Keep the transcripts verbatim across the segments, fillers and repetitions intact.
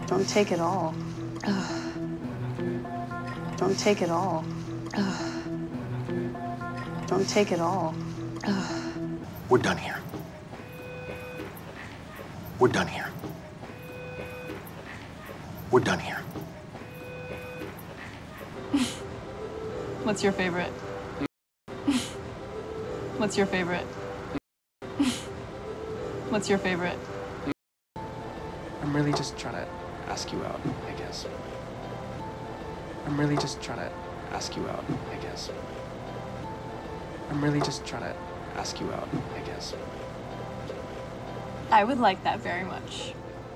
Don't take it all. Don't take it all. Don't take it all. We're done here. We're done here. We're done here. What's your favorite? What's your favorite? What's your favorite? I'm really just trying to ask you out, I guess. I'm really just trying to ask you out, I guess. I'm really just trying to ask you out, I guess. I would like that very much.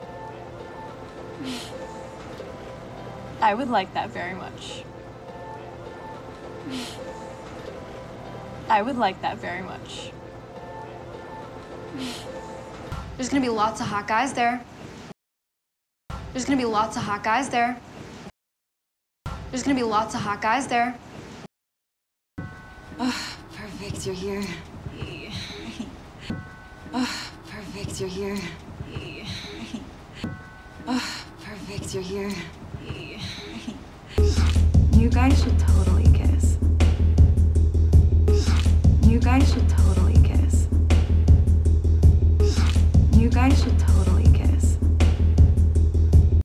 I would like that very much. I would like that very much. There's gonna be lots of hot guys there. There's gonna be lots of hot guys there. There's gonna be lots of hot guys there. Oh, perfect, you're here. Oh, perfect, you're here. Oh, perfect, you're here. You guys should totally kiss. You guys should totally kiss. You guys should totally